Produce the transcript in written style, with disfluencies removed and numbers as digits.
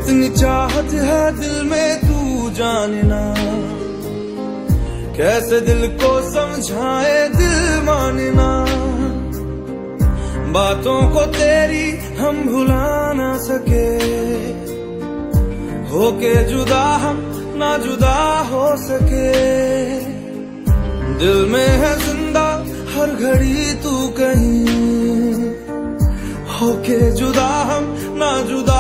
कितनी चाहत है दिल में तू जानना, कैसे दिल को समझाए दिल मानना। बातों को तेरी हम भुला ना सके, होके जुदा हम ना जुदा हो सके। दिल में है जिंदा हर घड़ी तू कहीं, होके जुदा हम ना जुदा